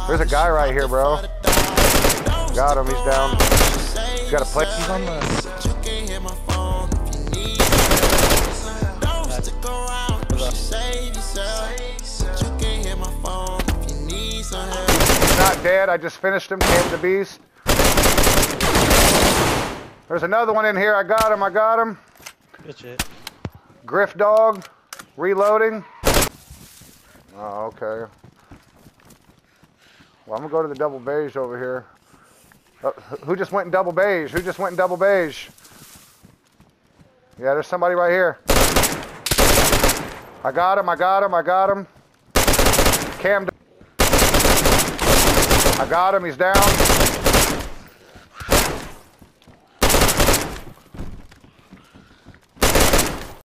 There's a guy right here, bro. Got him, he's down. He's got a plate. He's on the... He's not dead, I just finished him, came the beast. There's another one in here, I got him. Good shit. Griff dog, reloading. Oh, okay. Well, I'm gonna go to the double beige over here. Who just went in double beige? Yeah, there's somebody right here. I got him. Cam. I got him, he's down.